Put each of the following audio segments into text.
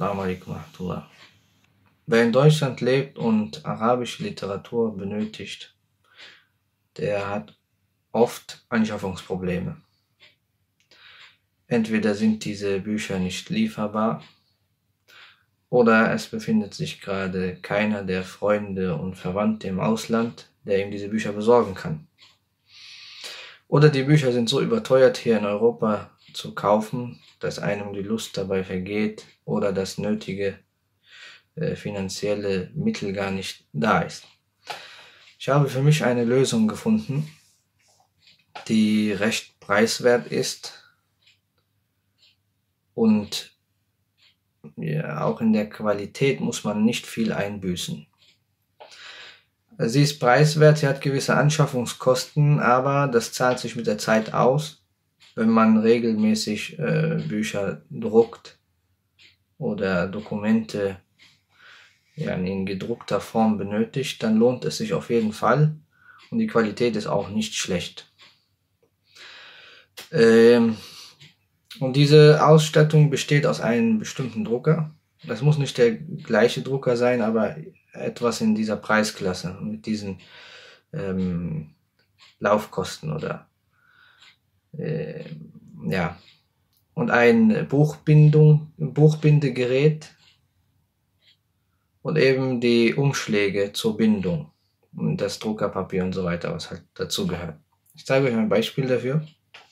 Assalamu alaikum warahmatullah. Wer in Deutschland lebt und arabische Literatur benötigt, der hat oft Anschaffungsprobleme. Entweder sind diese Bücher nicht lieferbar oder es befindet sich gerade keiner der Freunde und Verwandte im Ausland, der ihm diese Bücher besorgen kann. Oder die Bücher sind so überteuert hier in Europa zu kaufen, dass einem die Lust dabei vergeht oder das nötige finanzielle Mittel gar nicht da ist. Ich habe für mich eine Lösung gefunden, die recht preiswert ist und ja, auch in der Qualität muss man nicht viel einbüßen. Sie ist preiswert, sie hat gewisse Anschaffungskosten, aber das zahlt sich mit der Zeit aus, wenn man regelmäßig Bücher druckt oder Dokumente in gedruckter Form benötigt, dann lohnt es sich auf jeden Fall und die Qualität ist auch nicht schlecht. Und diese Ausstattung besteht aus einem bestimmten Drucker. Das muss nicht der gleiche Drucker sein, aber etwas in dieser Preisklasse mit diesen Laufkosten oder ja. Und ein Buchbindegerät und eben die Umschläge zur Bindung und das Druckerpapier und so weiter, was halt dazu gehört. Ich zeige euch ein Beispiel dafür.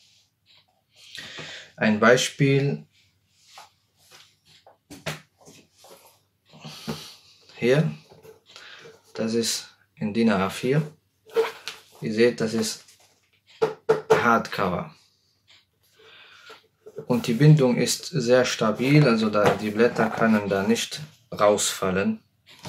Ein Beispiel hier, das ist in DIN A4. Ihr seht, das ist Hardcover. Und die Bindung ist sehr stabil, also die Blätter können da nicht rausfallen.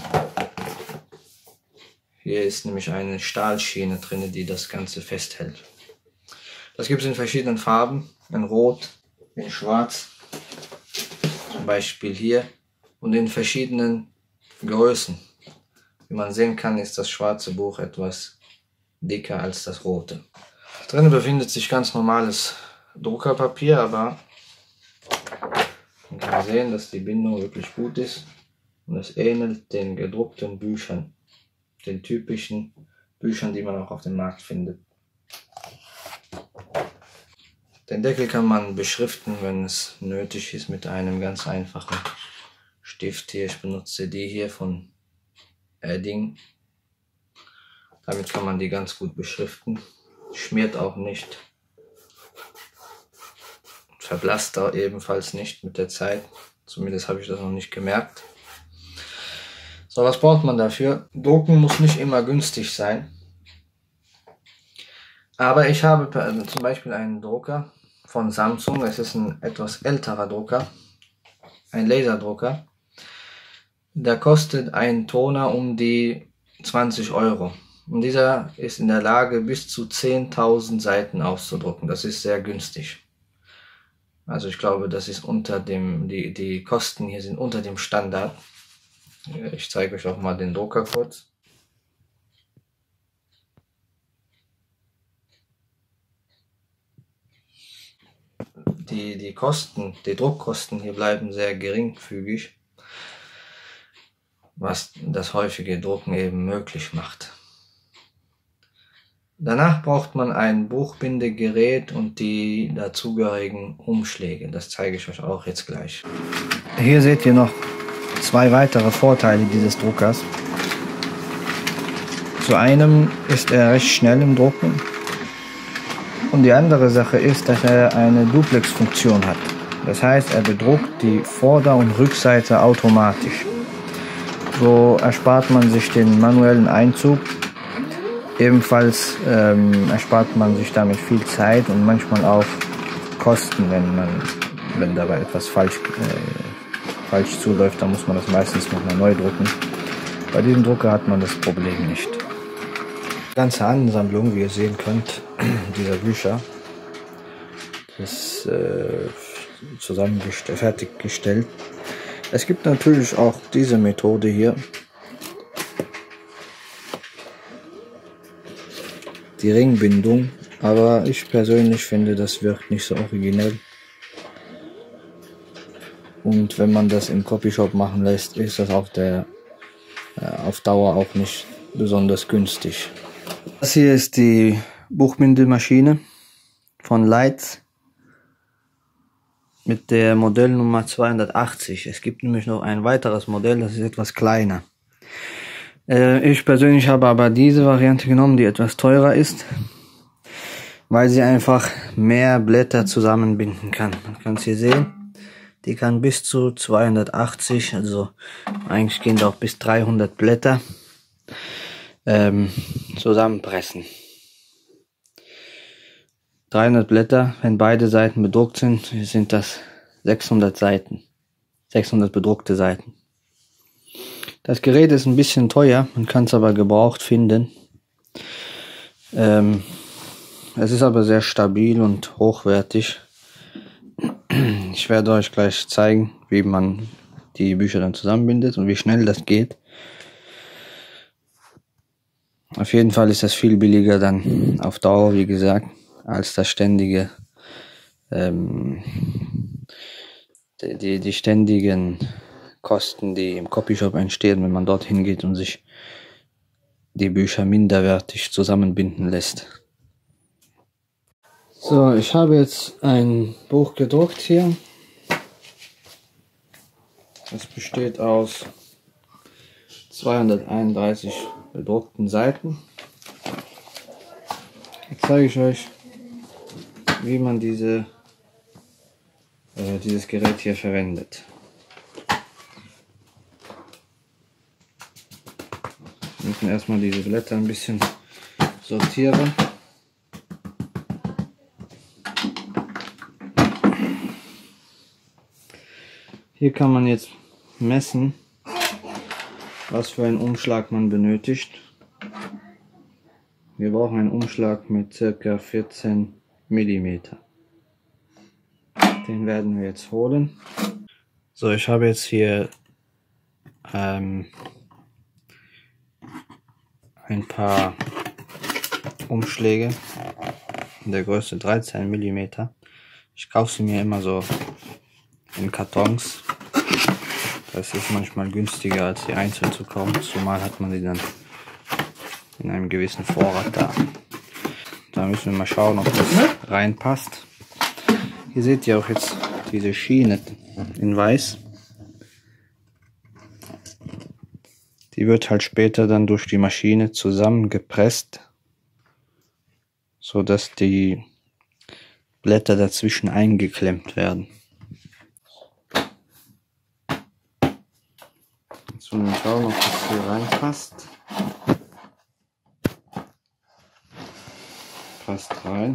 Hier ist nämlich eine Stahlschiene drin, die das Ganze festhält. Das gibt es in verschiedenen Farben, in Rot, in Schwarz, zum Beispiel hier, und in verschiedenen Größen. Wie man sehen kann, ist das schwarze Buch etwas dicker als das rote. Drinnen befindet sich ganz normales Druckerpapier, aber man kann sehen, dass die Bindung wirklich gut ist und es ähnelt den gedruckten Büchern, den typischen Büchern, die man auch auf dem Markt findet. Den Deckel kann man beschriften, wenn es nötig ist, mit einem ganz einfachen Stift hier. Ich benutze die hier von Edding. Damit kann man die ganz gut beschriften. Schmiert auch nicht. Verblasst auch ebenfalls nicht mit der Zeit. Zumindest habe ich das noch nicht gemerkt. So, was braucht man dafür? Drucken muss nicht immer günstig sein. Aber ich habe zum Beispiel einen Drucker von Samsung. Es ist ein etwas älterer Drucker. Ein Laserdrucker. Der kostet ein Toner um die 20 Euro. Und dieser ist in der Lage, bis zu 10.000 Seiten auszudrucken. Das ist sehr günstig. Also ich glaube, das ist unter dem, die Kosten hier sind unter dem Standard. Ich zeige euch auch mal den Drucker kurz. Die Kosten, die Druckkosten hier bleiben sehr geringfügig, was das häufige Drucken eben möglich macht. Danach braucht man ein Buchbindegerät und die dazugehörigen Umschläge. Das zeige ich euch auch jetzt gleich. Hier seht ihr noch zwei weitere Vorteile dieses Druckers. Zu einem ist er recht schnell im Drucken. Und die andere Sache ist, dass er eine Duplex-Funktion hat. Das heißt, er bedruckt die Vorder- und Rückseite automatisch. So erspart man sich den manuellen Einzug. Ebenfalls erspart man sich damit viel Zeit und manchmal auch Kosten, wenn dabei etwas falsch zuläuft, dann muss man das meistens nochmal neu drucken. Bei diesem Drucker hat man das Problem nicht. Die ganze Ansammlung, wie ihr sehen könnt, dieser Bücher ist fertiggestellt. Es gibt natürlich auch diese Methode hier. Die Ringbindung, aber ich persönlich finde, das wirkt nicht so originell. Und wenn man das im Copyshop machen lässt, ist das auf Dauer auch nicht besonders günstig. Das hier ist die Buchbindelmaschine von Leitz mit der Modellnummer 280. Es gibt nämlich noch ein weiteres Modell, das ist etwas kleiner. Ich persönlich habe aber diese Variante genommen, die etwas teurer ist, weil sie einfach mehr Blätter zusammenbinden kann. Man kann es hier sehen, die kann bis zu 280, also eigentlich gehen da auch bis 300 Blätter zusammenpressen. 300 Blätter, wenn beide Seiten bedruckt sind das 600 Seiten, 600 bedruckte Seiten. Das Gerät ist ein bisschen teuer, man kann es aber gebraucht finden. Es ist aber sehr stabil und hochwertig. Ich werde euch gleich zeigen, wie man die Bücher dann zusammenbindet und wie schnell das geht. Auf jeden Fall ist das viel billiger dann auf Dauer, wie gesagt, als das ständige, die ständigen Kosten, die im Copyshop entstehen, wenn man dorthin geht und sich die Bücher minderwertig zusammenbinden lässt. So, ich habe jetzt ein Buch gedruckt hier. Das besteht aus 231 bedruckten Seiten. Jetzt zeige ich euch, wie man dieses Gerät hier verwendet. Wir müssen erstmal diese Blätter ein bisschen sortieren. Hier kann man jetzt messen, was für einen Umschlag man benötigt. Wir brauchen einen Umschlag mit ca. 14 mm. Den werden wir jetzt holen. So, ich habe jetzt hier ein paar Umschläge in der Größe 13 mm. Ich kaufe sie mir immer so in Kartons. Das ist manchmal günstiger als sie einzeln zu kaufen, zumal hat man die dann in einem gewissen Vorrat da. Da müssen wir mal schauen, ob das reinpasst. Hier seht ihr auch jetzt diese Schiene in weiß. Die wird halt später dann durch die Maschine zusammengepresst, so dass die Blätter dazwischen eingeklemmt werden. Jetzt wollen wir schauen, ob das hier reinpasst. Passt rein.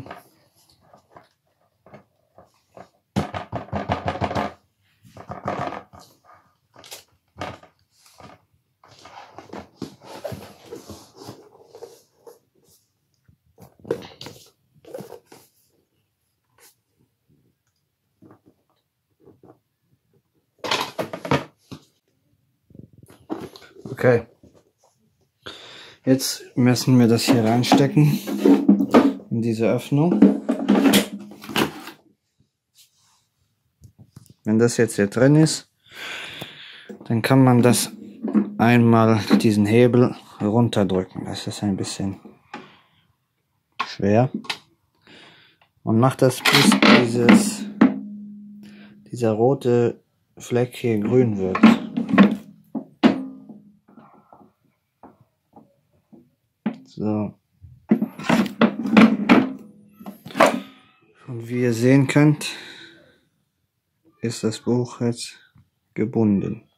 Okay, jetzt müssen wir das hier reinstecken in diese Öffnung. Wenn das jetzt hier drin ist, dann kann man das einmal diesen Hebel runterdrücken. Das ist ein bisschen schwer. Und macht das, bis dieser rote Fleck hier grün wird. So. Und wie ihr sehen könnt, ist das Buch jetzt gebunden.